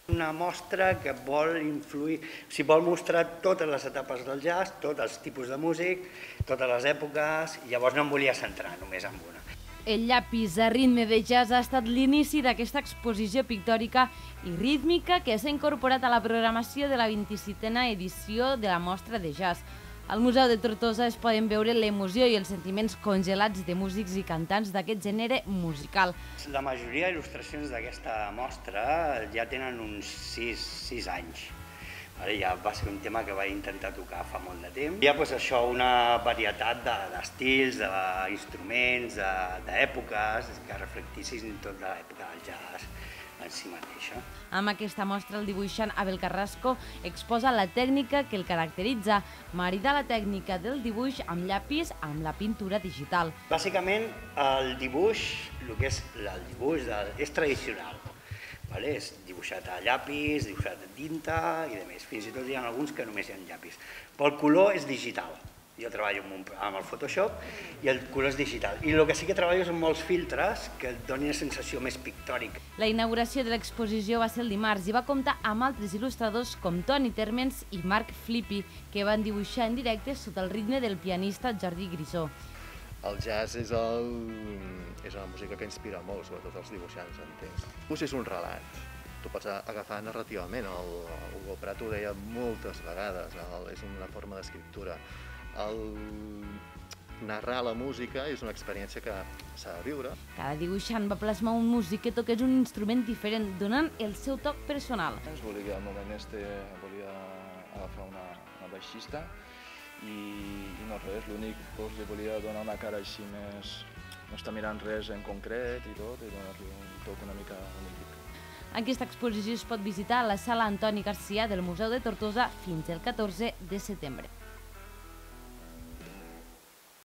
Una mostra que vol influir, vol mostrar totes les etapes del jazz, tots els tipus de músic, totes les èpoques, i llavors no em volia centrar només en una. El llapis a ritme de jazz ha estat l'inici d'aquesta exposició pictòrica i rítmica que s'ha incorporat a la programació de la 27a edició de la Mostra de Jazz. Al Museu de Tortosa es poden veure l'emoció i els sentiments congelats de músics i cantants d'aquest gènere musical. La majoria d'il·lustracions d'aquesta mostra ja tenen uns 6 anys. Ja va ser un tema que vaig intentar tocar fa molt de temps. Hi ha una varietat d'estils, d'instruments, d'èpoques, que reflectissin tota l'època del jazz en si mateixa. Amb aquesta mostra, el dibuixant Abel Carrasco exposa la tècnica que el caracteritza, maridar la tècnica del dibuix amb llapis amb la pintura digital. Bàsicament, el dibuix, el que és el dibuix, és tradicional. És dibuixat a llapis, dibuixat a tinta i demés. Fins i tot hi ha alguns que només hi ha llapis. Però el color és digital. Jo treballo amb el Photoshop i el color és digital. I el que sí que treballo és amb molts filtres que et donin una sensació més pictòrica. La inauguració de l'exposició va ser el dimarts i va comptar amb altres il·lustradors com Toni Termens i Marc Flippi, que van dibuixar en directe sota el ritme del pianista Jordi Grisó. El jazz és una música que inspira molt, sobretot els dibuixants, entenc. El dibuix és un relat. Tu pots agafar narrativament, el Hugo Pratt ho deia moltes vegades, és una forma d'escriptura. Narrar la música és una experiència que s'ha de viure. Cada dibuixant va plasmar un músic que toqués un instrument diferent, donant el seu toc personal. Al moment volia agafar una baixista i no res, l'únic li volia donar una cara així més... no està mirant res en concret i tot, i donar-li un toc una mica únic. Aquesta exposició es pot visitar a la sala Antoni Garcia del Museu de Tortosa fins el 14 de setembre.